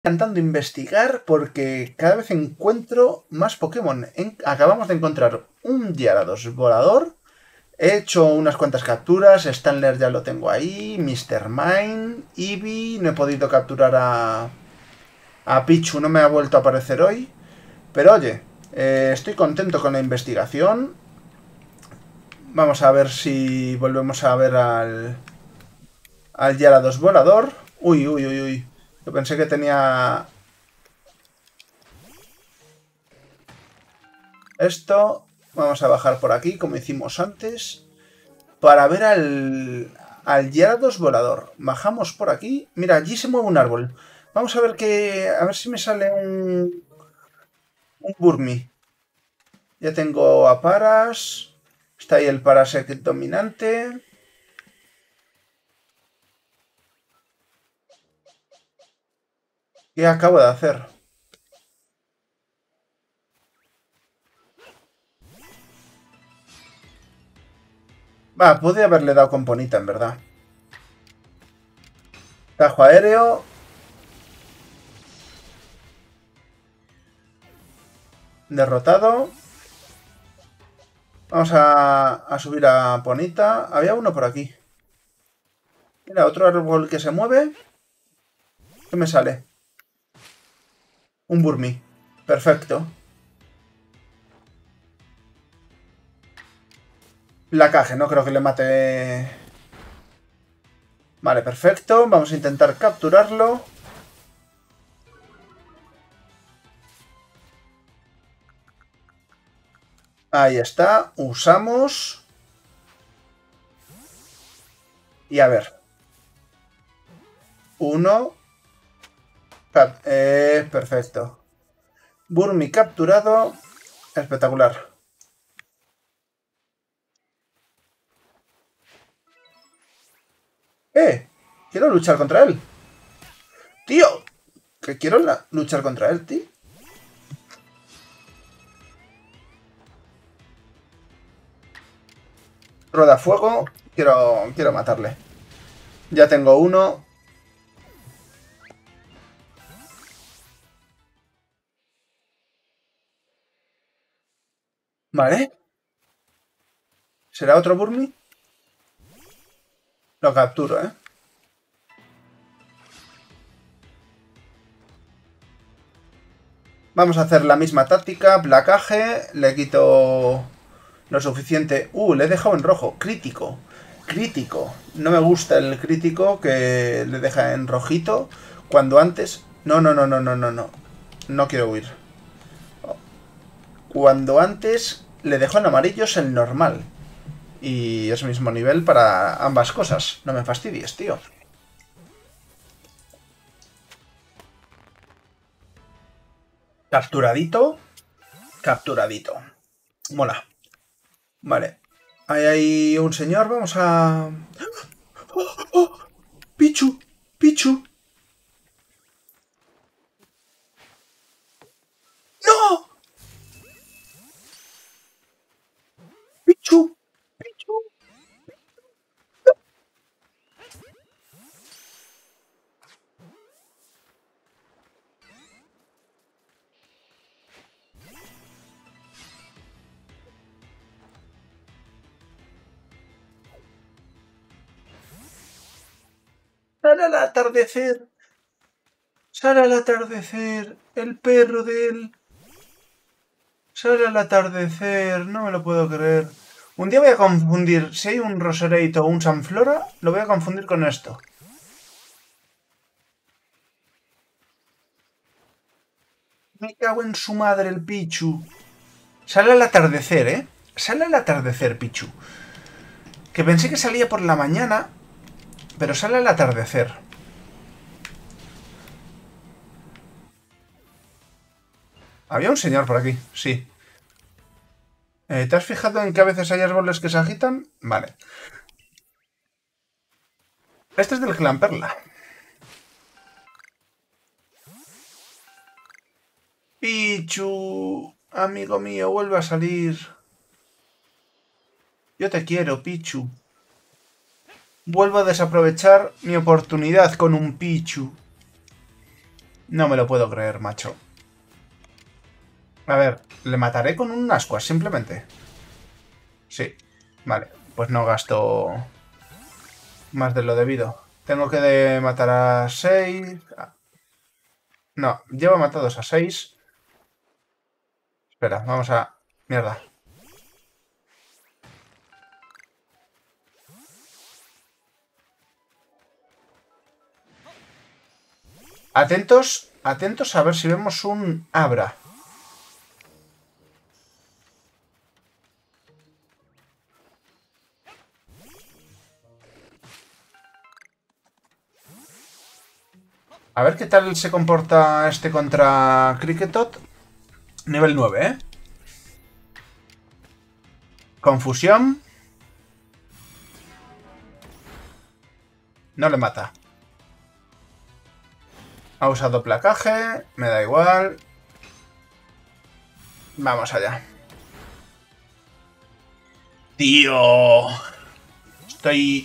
Intentando investigar porque cada vez encuentro más Pokémon. Acabamos de encontrar un Gyarados volador. He hecho unas cuantas capturas. Stanler ya lo tengo ahí. Mr. Mime. Eevee. No he podido capturar a Pichu. No me ha vuelto a aparecer hoy. Pero oye, estoy contento con la investigación. Vamos a ver si volvemos a ver al Gyarados volador. Uy, uy, uy, uy. Yo pensé que tenía esto. Vamos a bajar por aquí, como hicimos antes, para ver al Gyarados volador. Bajamos por aquí. Mira, allí se mueve un árbol. Vamos a ver a ver si me sale un Burmy. Ya tengo a Paras. Está ahí el Parasect dominante. ¿Qué acabo de hacer? Va, podría haberle dado con Ponita, en verdad. Tajo aéreo. Derrotado. Vamos a subir a Ponita. Había uno por aquí. Mira, otro árbol que se mueve. ¿Qué me sale? Un Burmy. Perfecto. Placaje, no creo que le mate. Vale, perfecto. Vamos a intentar capturarlo. Ahí está. Usamos. Y a ver. Uno. Perfecto. Burmy capturado. Espectacular. Quiero luchar contra él. Tío. Que quiero luchar contra él, tío. Rodafuego. Quiero matarle. Ya tengo uno. Vale. ¿Será otro Burmy? Lo capturo, ¿eh? Vamos a hacer la misma táctica. Placaje. Le quito lo suficiente. Le he dejado en rojo. Crítico. Crítico. No me gusta el crítico que le deja en rojito. Cuando antes... No, no, no, no, no, no, no. No quiero huir. Cuando antes le dejó en amarillos el normal. Y es mismo nivel para ambas cosas. No me fastidies, tío. Capturadito. Capturadito. Mola. Vale. Ahí hay un señor. Vamos a... ¡Oh! ¡Oh! ¡Pichu! ¡Pichu! ¡No! ¡Pichu! ¡Pichu! Sale al atardecer. Sale al atardecer. El perro de él. Sale al atardecer. No me lo puedo creer. Un día voy a confundir. Si hay un Roserate o un Sanflora, lo voy a confundir con esto. Me cago en su madre el Pichu. Sale al atardecer, ¿eh? Sale al atardecer, Pichu. Que pensé que salía por la mañana, pero sale al atardecer. Había un señor por aquí, sí. ¿Te has fijado en que a veces hay árboles que se agitan? Vale. Este es del clan Perla. Pichu, amigo mío, vuelve a salir. Yo te quiero, Pichu. Vuelvo a desaprovechar mi oportunidad con un Pichu. No me lo puedo creer, macho. A ver, le mataré con un ascuas, simplemente. Sí, vale. Pues no gasto más de lo debido. Tengo que matar a 6. No, llevo matados a 6. Espera, vamos a... Mierda. Atentos, atentos a ver si vemos un Abra. A ver qué tal se comporta este contra Cricketot. Nivel 9, ¿eh? Confusión. No le mata. Ha usado placaje. Me da igual. Vamos allá. ¡Tío! Estoy...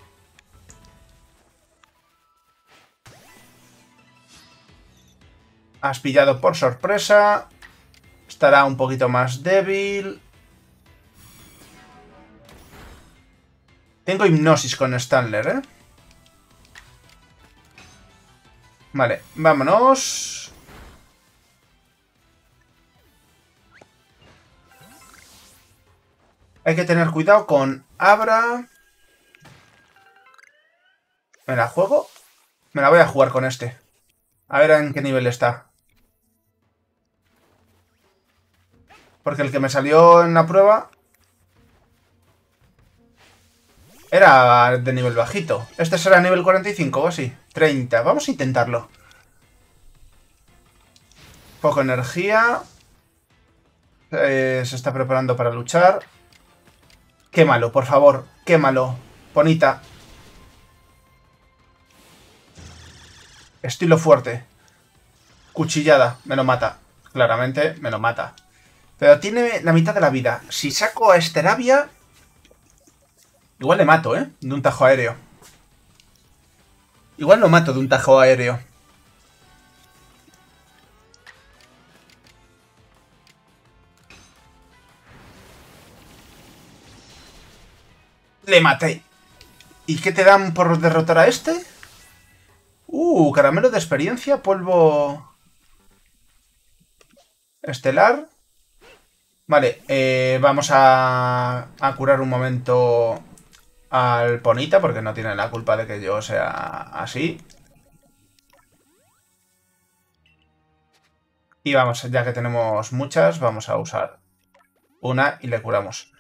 Has pillado por sorpresa. Estará un poquito más débil. Tengo hipnosis con Stanler, ¿eh? Vale, vámonos. Hay que tener cuidado con Abra. ¿Me la juego? Me la voy a jugar con este. A ver en qué nivel está. Porque el que me salió en la prueba era de nivel bajito. Este será nivel 45 o así. 30. Vamos a intentarlo. Poco energía. Se está preparando para luchar. Quémalo, por favor. Quémalo. Bonita. Estilo fuerte. Cuchillada. Me lo mata. Claramente me lo mata. Pero tiene la mitad de la vida. Si saco a Esteravia... Igual le mato, ¿eh? De un tajo aéreo. Igual lo mato de un tajo aéreo. Le maté. ¿Y qué te dan por derrotar a este? Caramelo de experiencia, polvo... estelar. Vale, vamos a curar un momento al Ponita, porque no tiene la culpa de que yo sea así. Y vamos, ya que tenemos muchas, vamos a usar una y le curamos.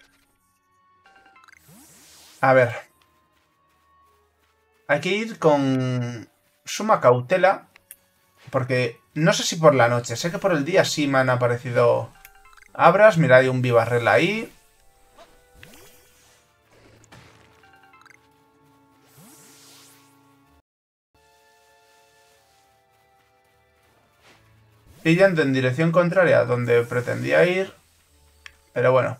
A ver. Hay que ir con suma cautela, porque no sé si por la noche, sé que por el día sí me han aparecido Abras. Mira, hay un Vivarrel ahí. Y yendo en dirección contraria a donde pretendía ir. Pero bueno.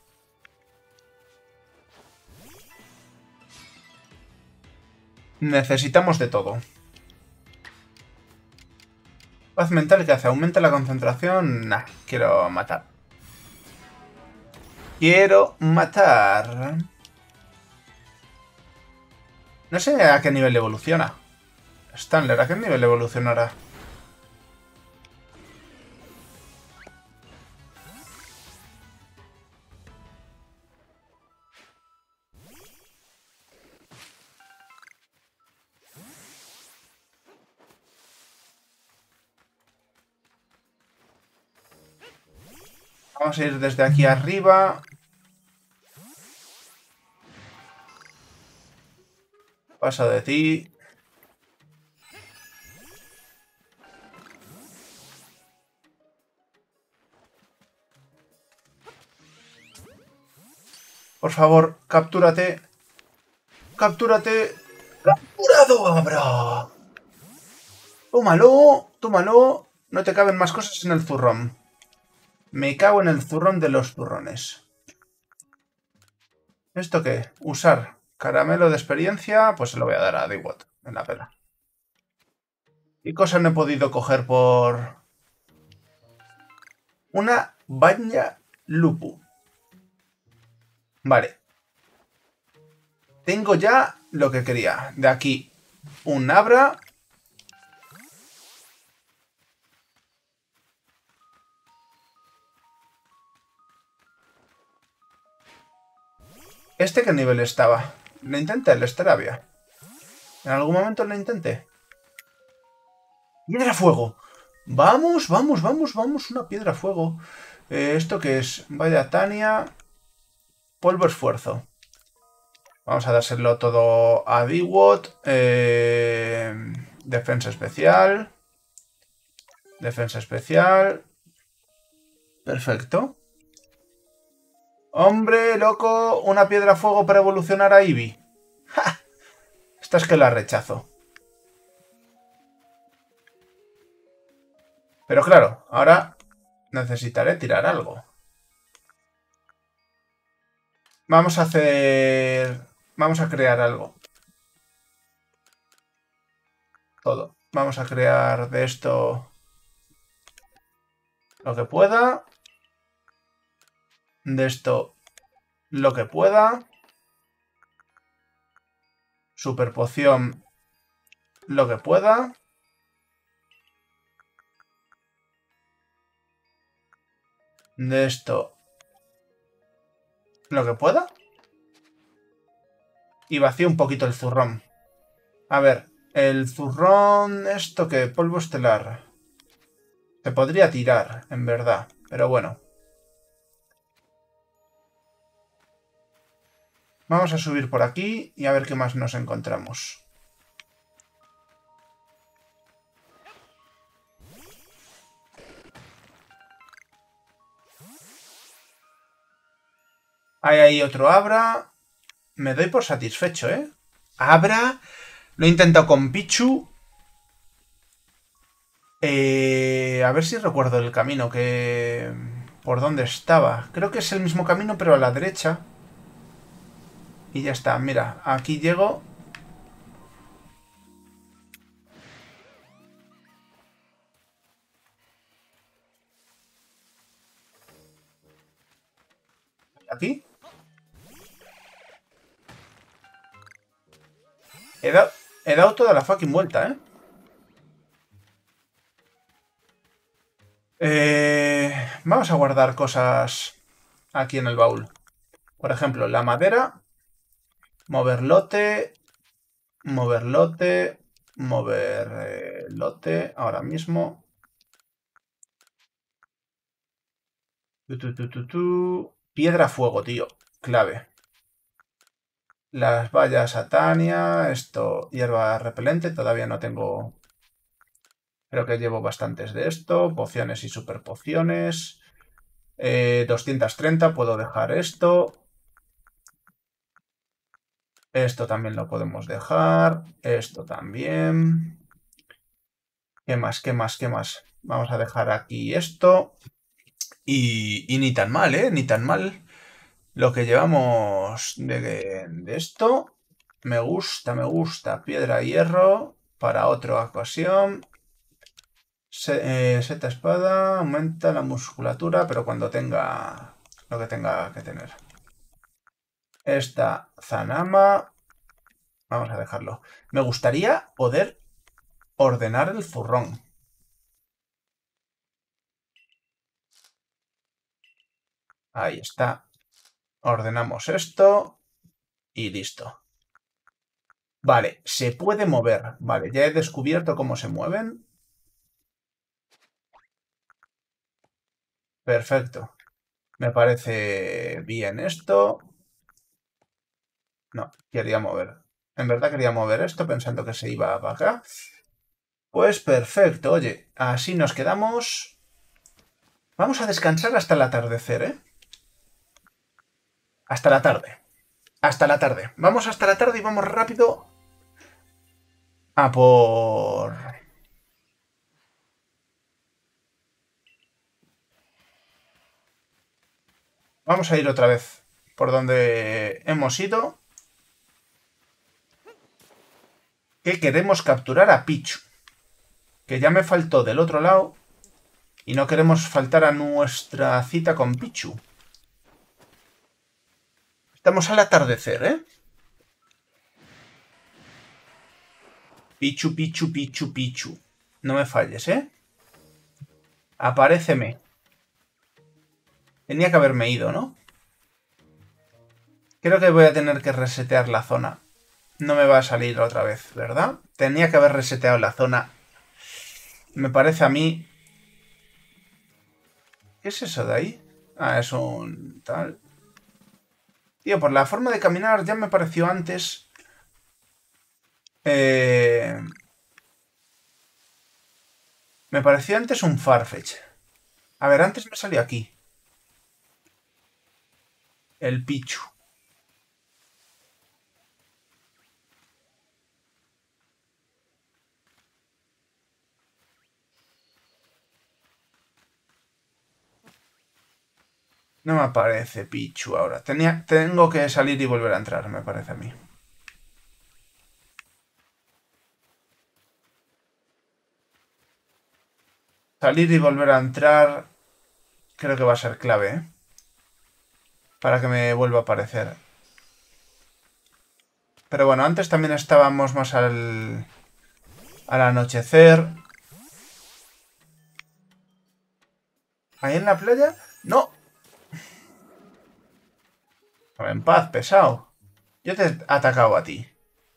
Necesitamos de todo. Paz mental que hace, aumenta la concentración. Nah, quiero matar. Quiero matar. No sé a qué nivel evoluciona. Stanler, ¿a qué nivel evolucionará? Vamos a ir desde aquí arriba. Paso de ti. Por favor, captúrate. ¡Captúrate! ¡Capturado, Abra! Tómalo, tómalo. No te caben más cosas en el zurrón. Me cago en el zurrón de los zurrones. ¿Esto qué? Usar caramelo de experiencia. Pues se lo voy a dar a Dewott en la pela. ¿Qué cosa no he podido coger por...? Una Banya Lupu. Vale. Tengo ya lo que quería. De aquí un Abra. ¿Este qué nivel estaba? Lo intenté, el Staravia. En algún momento lo intenté. ¡Piedra fuego! Vamos, vamos, vamos, vamos. Una piedra fuego. ¿Esto qué es? Vaya Tania. Polvo esfuerzo. Vamos a dárselo todo a Dewott. Defensa especial. Defensa especial. Perfecto. Hombre, loco, una piedra fuego para evolucionar a Eevee. ¡Ja! Esta es que la rechazo. Pero claro, ahora necesitaré tirar algo. Vamos a hacer... Vamos a crear algo. Todo. Vamos a crear de esto lo que pueda. De esto lo que pueda. Super poción lo que pueda. De esto lo que pueda. Y vacío un poquito el zurrón. A ver, el zurrón... ¿Esto qué? Polvo estelar. Se podría tirar, en verdad. Pero bueno. Vamos a subir por aquí y a ver qué más nos encontramos. Hay ahí otro Abra. Me doy por satisfecho, ¿eh? Abra. Lo he intentado con Pichu. A ver si recuerdo el camino que... ¿Por dónde estaba? Creo que es el mismo camino, pero a la derecha. Y ya está, mira, aquí llego. ¿Aquí? He dado toda la fucking vuelta, ¿eh? Vamos a guardar cosas aquí en el baúl. Por ejemplo, la madera. Mover lote. Mover lote. Mover lote. Ahora mismo. Piedra fuego, tío. Clave. Las vallas a Tania. Esto, hierba repelente. Todavía no tengo... Creo que llevo bastantes de esto. Pociones y super pociones. 230. Puedo dejar esto. Esto también lo podemos dejar. Esto también. ¿Qué más? ¿Qué más? ¿Qué más? Vamos a dejar aquí esto. Y ni tan mal, ¿eh? Ni tan mal. Lo que llevamos de esto. Me gusta, me gusta. Piedra y hierro. Para otra ocasión. Seta espada. Aumenta la musculatura. Pero cuando tenga lo que tenga que tener. Esta Zanama. Vamos a dejarlo. Me gustaría poder ordenar el zurrón. Ahí está. Ordenamos esto. Y listo. Vale, se puede mover. Vale, ya he descubierto cómo se mueven. Perfecto. Me parece bien esto. No, quería mover. En verdad quería mover esto pensando que se iba para acá. Pues perfecto. Oye, así nos quedamos. Vamos a descansar hasta el atardecer, ¿eh? Hasta la tarde. Hasta la tarde. Vamos hasta la tarde y vamos rápido a por... Vamos a ir otra vez por donde hemos ido. Que queremos capturar a Pichu. Que ya me faltó del otro lado. Y no queremos faltar a nuestra cita con Pichu. Estamos al atardecer, ¿eh? Pichu, Pichu, Pichu, Pichu. No me falles, ¿eh? Aparéceme. Tenía que haberme ido, ¿no? Creo que voy a tener que resetear la zona. No me va a salir otra vez, ¿verdad? Tenía que haber reseteado la zona. Me parece a mí... ¿Qué es eso de ahí? Ah, es un... tal... Tío, por la forma de caminar ya me pareció antes... Me pareció antes un Farfetch. A ver, antes me salió aquí. El Pichu. No me aparece Pichu ahora. Tengo que salir y volver a entrar, me parece a mí. Salir y volver a entrar... Creo que va a ser clave, ¿eh? Para que me vuelva a aparecer. Pero bueno, antes también estábamos más al anochecer. ¿Ahí en la playa? ¡No! En paz, pesado. Yo te he atacado a ti.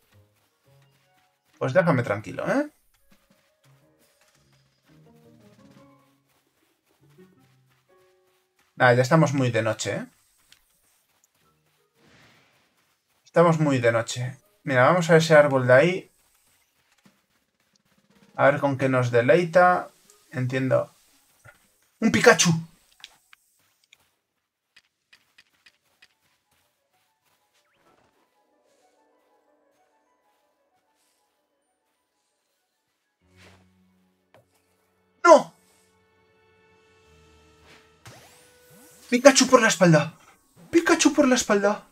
Pues déjame tranquilo, ¿eh? Nada, ya estamos muy de noche, ¿eh? Estamos muy de noche. Mira, vamos a ese árbol de ahí. A ver con qué nos deleita. Entiendo. ¡Un Pikachu! ¡No! ¡Pikachu por la espalda! ¡Pikachu por la espalda!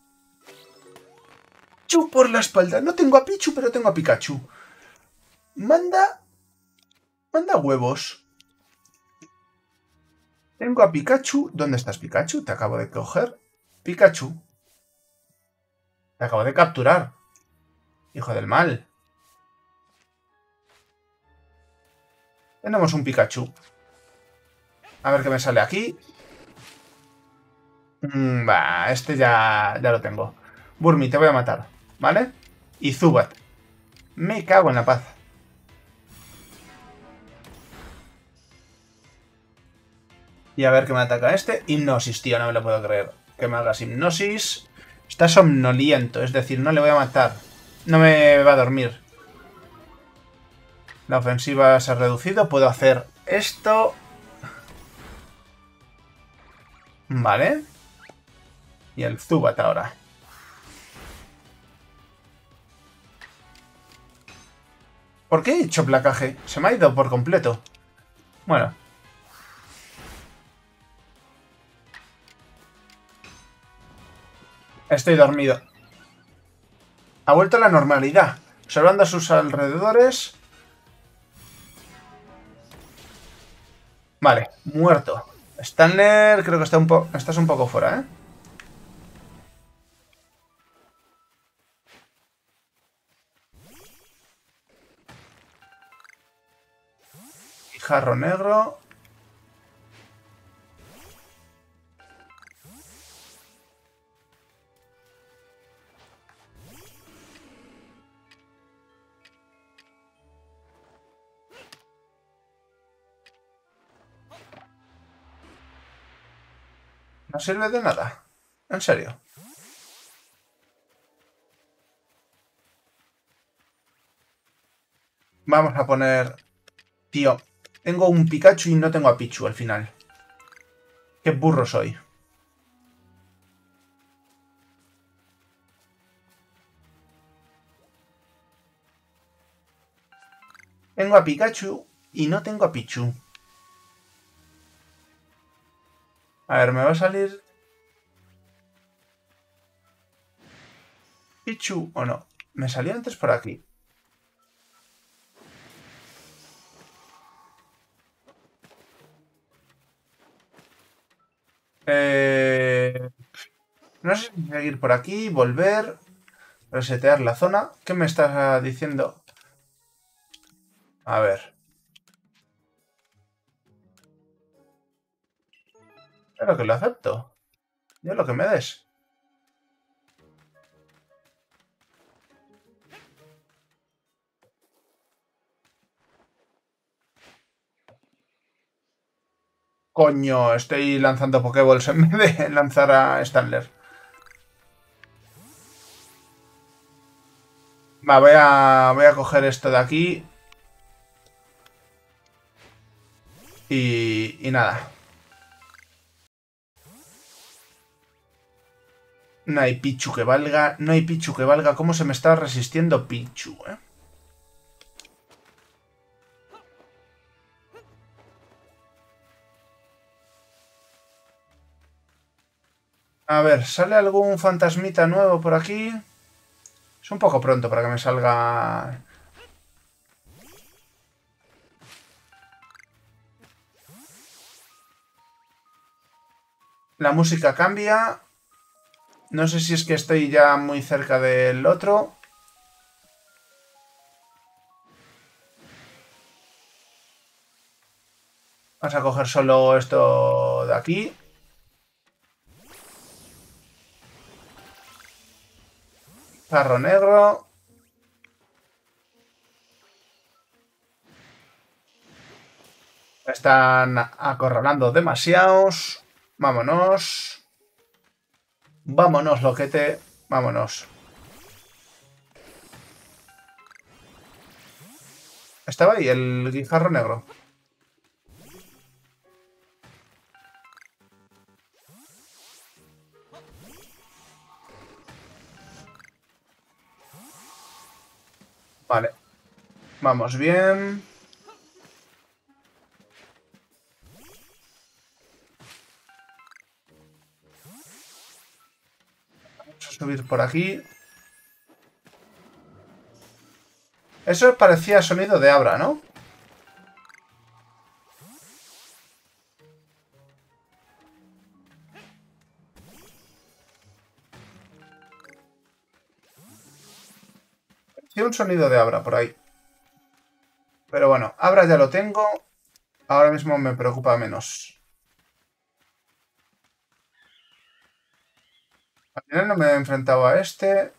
¡Pichu por la espalda! No tengo a Pichu, pero tengo a Pikachu. Manda... Manda huevos. Tengo a Pikachu. ¿Dónde estás, Pikachu? Te acabo de coger. Pikachu. Te acabo de capturar. Hijo del mal. Tenemos un Pikachu. A ver qué me sale aquí. Este ya lo tengo. Burmy, te voy a matar. ¿Vale? Y Zubat. Me cago en la paz. Y a ver qué me ataca este. Hipnosis, tío, no me lo puedo creer. Que me hagas hipnosis. Está somnoliento, es decir, no le voy a matar. No me va a dormir. La ofensiva se ha reducido. Puedo hacer esto. Vale. Y el Zubat ahora. ¿Por qué he hecho placaje? Se me ha ido por completo. Bueno. Estoy dormido. Ha vuelto a la normalidad. Observando a sus alrededores. Vale, muerto. Stanler creo que estás un poco fuera, ¿eh? Y jarro negro. No sirve de nada. En serio. Vamos a poner... Tío, tengo un Pikachu y no tengo a Pichu al final. Qué burro soy. Tengo a Pikachu y no tengo a Pichu. A ver, ¿me va a salir Pichu o no? Me salió antes por aquí. No sé si seguir por aquí, volver, resetear la zona. ¿Qué me estás diciendo? A ver. Claro que lo acepto. Yo lo que me des. Coño, estoy lanzando Pokéballs en vez de lanzar a Stanler. Va, voy a coger esto de aquí. Y nada. No hay Pichu que valga. No hay Pichu que valga. ¿Cómo se me está resistiendo Pichu, eh? A ver, ¿sale algún fantasmita nuevo por aquí? Es un poco pronto para que me salga... La música cambia. No sé si es que estoy ya muy cerca del otro. Vamos a coger solo esto de aquí. Carro negro. Están acorralando demasiados. Vámonos. Vámonos, loquete. Vámonos. Estaba ahí el guijarro negro. Vale. Vamos bien. Vamos a subir por aquí. Eso parecía sonido de Abra, ¿no? Parecía un sonido de Abra por ahí. Pero bueno, Abra ya lo tengo. Ahora mismo me preocupa menos. Al final no me he enfrentado a este.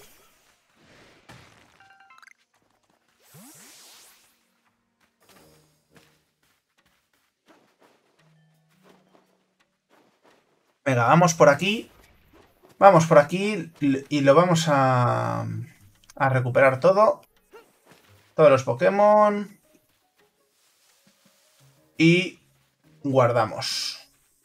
Venga, vamos por aquí. Vamos por aquí y lo vamos a recuperar todo. Todos los Pokémon. Y guardamos.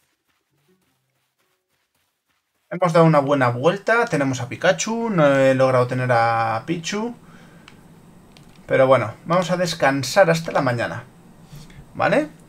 Hemos dado una buena vuelta. Tenemos a Pikachu. No he logrado tener a Pichu. Pero bueno, vamos a descansar hasta la mañana. ¿Vale?